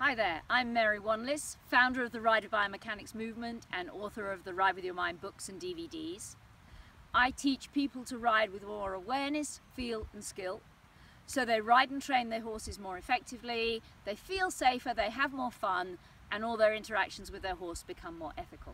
Hi there, I'm Mary Wanless, founder of the Rider Biomechanics movement and author of the Ride With Your Mind books and DVDs. I teach people to ride with more awareness, feel and skill. So they ride and train their horses more effectively, they feel safer, they have more fun, and all their interactions with their horse become more ethical.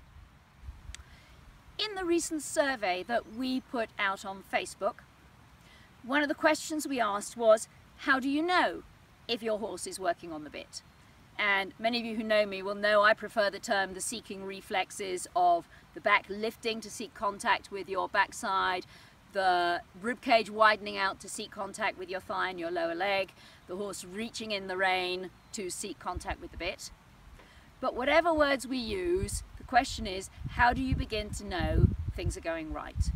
In the recent survey that we put out on Facebook, one of the questions we asked was, how do you know if your horse is working on the bit? And many of you who know me will know I prefer the term the seeking reflexes of the back lifting to seek contact with your backside, the ribcage widening out to seek contact with your thigh and your lower leg, the horse reaching in the rein to seek contact with the bit. But whatever words we use, the question is, how do you begin to know things are going right?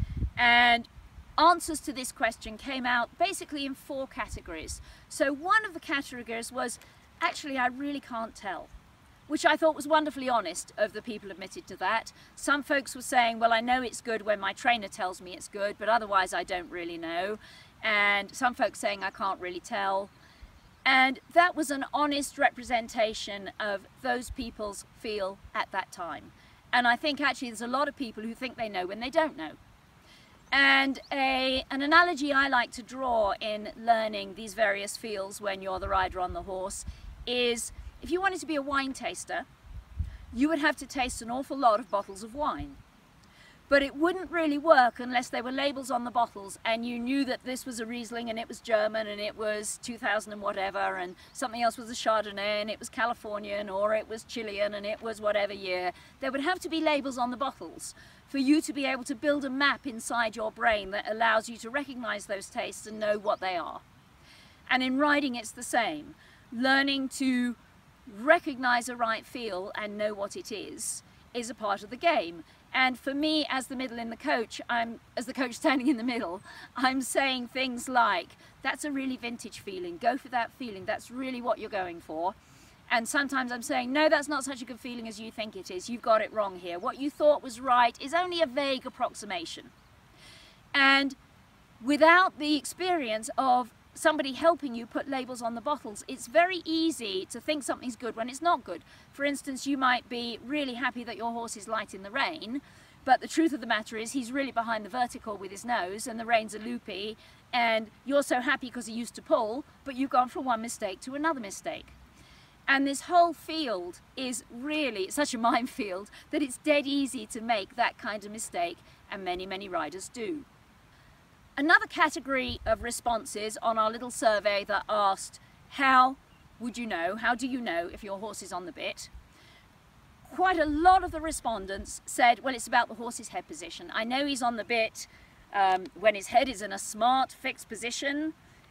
And answers to this question came out basically in 4 categories. So one of the categories was, actually I really can't tell, which I thought was wonderfully honest of the people admitted to that. Some folks were saying, well, I know it's good when my trainer tells me it's good, but otherwise I don't really know. And some folks saying I can't really tell. And that was an honest representation of those people's feel at that time. And I think actually there's a lot of people who think they know when they don't know. And an analogy I like to draw in learning these various feels when you're the rider on the horse is, if you wanted to be a wine taster, you would have to taste an awful lot of bottles of wine. But it wouldn't really work unless there were labels on the bottles and you knew that this was a Riesling and it was German and it was 2000 and whatever, and something else was a Chardonnay and it was Californian or it was Chilean and it was whatever year. There would have to be labels on the bottles for you to be able to build a map inside your brain that allows you to recognize those tastes and know what they are. And in riding it's the same. Learning to recognize a right feel and know what it is a part of the game. And for me, as the middle in the coach, as the coach standing in the middle, I'm saying things like, that's a really vintage feeling, go for that feeling, that's really what you're going for. And sometimes I'm saying, no, that's not such a good feeling as you think it is, you've got it wrong here. What you thought was right is only a vague approximation. And without the experience of somebody helping you put labels on the bottles, it's very easy to think something's good when it's not good. For instance, you might be really happy that your horse is light in the rein, but the truth of the matter is he's really behind the vertical with his nose and the reins are loopy, and you're so happy because he used to pull, but you've gone from one mistake to another mistake. And this whole field is really such a minefield that it's dead easy to make that kind of mistake, and many, many riders do. Another category of responses on our little survey that asked, how would you know, how do you know if your horse is on the bit? Quite a lot of the respondents said, well, it's about the horse's head position. I know he's on the bit when his head is in a smart, fixed position,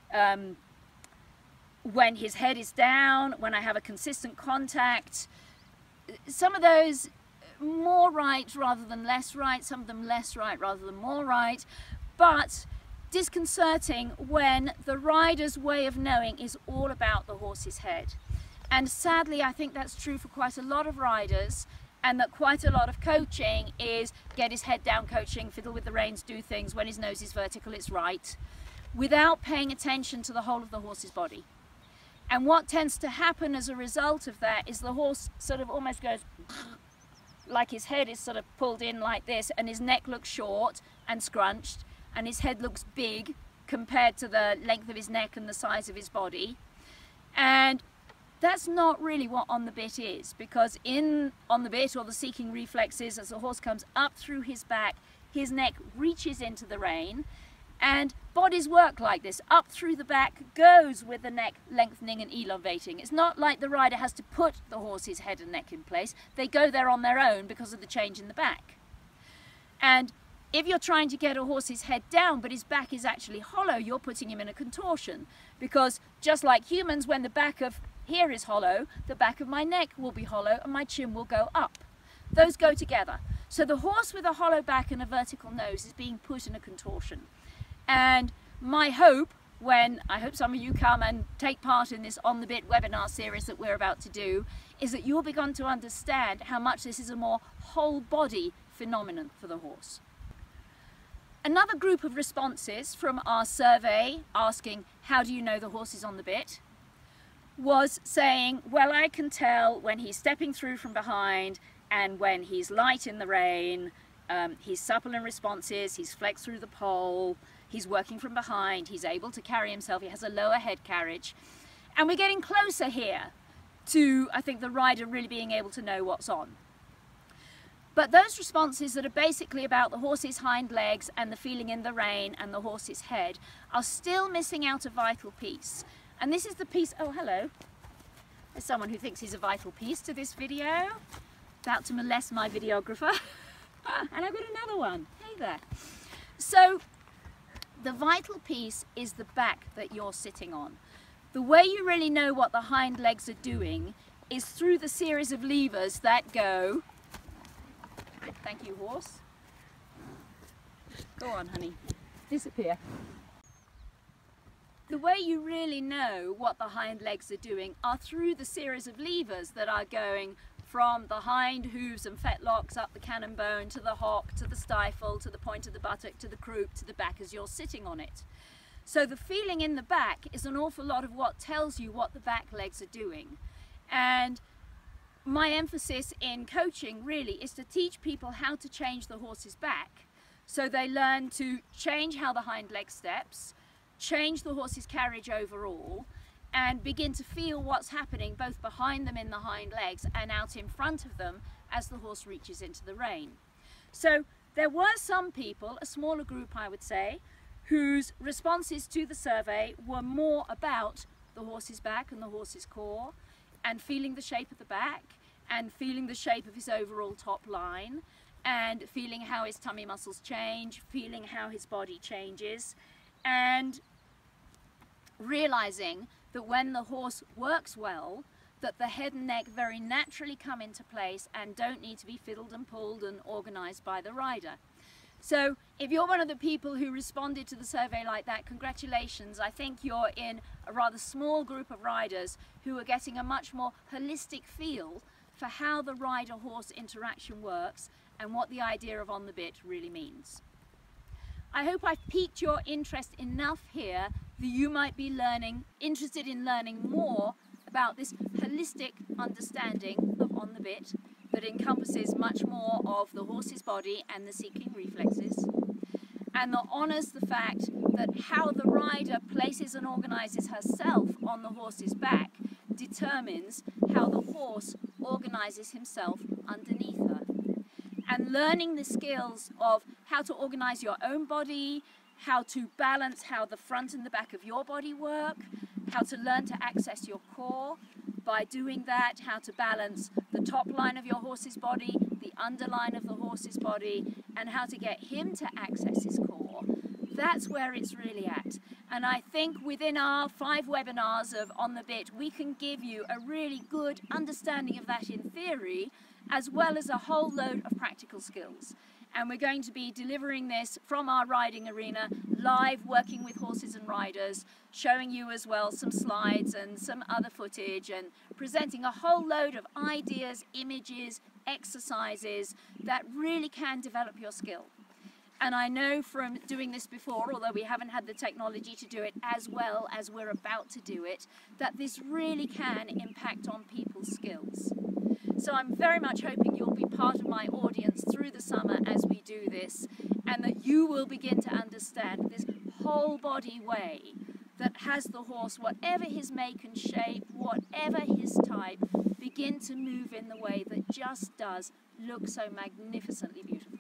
when his head is down, when I have a consistent contact. Some of those more right rather than less right, some of them less right rather than more right, but disconcerting when the rider's way of knowing is all about the horse's head. And sadly, I think that's true for quite a lot of riders, and that quite a lot of coaching is get his head down coaching, fiddle with the reins, do things, when his nose is vertical, it's right, without paying attention to the whole of the horse's body. And what tends to happen as a result of that is the horse sort of almost goes like his head is sort of pulled in like this, and his neck looks short and scrunched, and his head looks big compared to the length of his neck and the size of his body. And that's not really what on the bit is, because on the bit, or the seeking reflexes, as the horse comes up through his back, his neck reaches into the rein, and bodies work like this. Up through the back goes with the neck lengthening and elongating. It's not like the rider has to put the horse's head and neck in place. They go there on their own because of the change in the back. And if you're trying to get a horse's head down but his back is actually hollow, you're putting him in a contortion, because just like humans, when the back of here is hollow, the back of my neck will be hollow and my chin will go up. Those go together. So the horse with a hollow back and a vertical nose is being put in a contortion. And my hope, when I hope some of you come and take part in this On the Bit webinar series that we're about to do, is that you'll begin to understand how much this is a more whole body phenomenon for the horse. Another group of responses from our survey asking, how do you know the horse is on the bit, was saying, well, I can tell when he's stepping through from behind and when he's light in the rein, he's supple in responses, he's flexed through the pole, he's working from behind, he's able to carry himself, he has a lower head carriage. And we're getting closer here to, I think, the rider really being able to know what's on. But those responses that are basically about the horse's hind legs and the feeling in the rein and the horse's head are still missing out a vital piece. And this is the piece, oh hello, there's someone who thinks he's a vital piece to this video, about to molest my videographer. And I've got another one, hey there. So the vital piece is the back that you're sitting on. The way you really know what the hind legs are doing is through the series of levers that go, thank you horse, go on honey, disappear. The way you really know what the hind legs are doing are through the series of levers that are going from the hind hooves and fetlocks up the cannon bone to the hock, to the stifle, to the point of the buttock, to the croup, to the back as you're sitting on it. So the feeling in the back is an awful lot of what tells you what the back legs are doing. And my emphasis in coaching really is to teach people how to change the horse's back so they learn to change how the hind leg steps, change the horse's carriage overall, and begin to feel what's happening both behind them in the hind legs and out in front of them as the horse reaches into the rein. So there were some people, a smaller group I would say, whose responses to the survey were more about the horse's back and the horse's core and feeling the shape of the back and feeling the shape of his overall top line and feeling how his tummy muscles change, feeling how his body changes, and realizing that when the horse works well, that the head and neck very naturally come into place and don't need to be fiddled and pulled and organized by the rider. So if you're one of the people who responded to the survey like that, congratulations. I think you're in a rather small group of riders who are getting a much more holistic feel for how the rider-horse interaction works and what the idea of on the bit really means. I hope I've piqued your interest enough here that you might be interested in learning more about this holistic understanding of on the bit that encompasses much more of the horse's body and the seeking reflexes, and that honours the fact that how the rider places and organises herself on the horse's back determines how the horse organises himself underneath her. And learning the skills of how to organise your own body, how to balance how the front and the back of your body work, how to learn to access your core. By doing that, how to balance the top line of your horse's body, the underline of the horse's body, and how to get him to access his core. That's where it's really at. And I think within our 5 webinars of On the Bit, we can give you a really good understanding of that in theory, as well as a whole load of practical skills. And we're going to be delivering this from our riding arena, live, working with horses and riders, showing you as well some slides and some other footage, and presenting a whole load of ideas, images, exercises that really can develop your skill. And I know from doing this before, although we haven't had the technology to do it as well as we're about to do it, that this really can impact on people's skills. So I'm very much hoping you'll be part of my audience through the summer as we do this, and that you will begin to understand this whole body way that has the horse, whatever his make and shape, whatever his type, begin to move in the way that just does look so magnificently beautiful.